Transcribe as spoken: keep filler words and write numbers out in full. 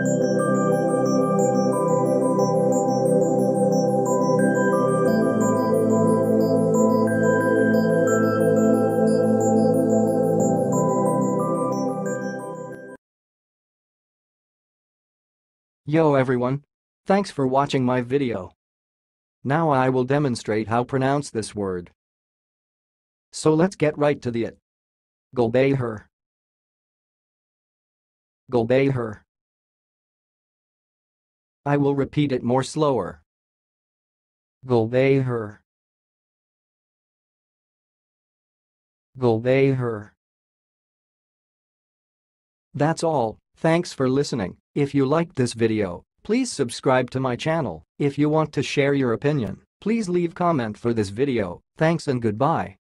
Yo everyone! Thanks for watching my video. Now I will demonstrate how pronounce this word. So let's get right to the it. Gulbahar. Gulbahar. I will repeat it more slower. Gulbahar. Gulbahar. That's all. Thanks for listening. If you liked this video, please subscribe to my channel. If you want to share your opinion, please leave comment for this video. Thanks and goodbye.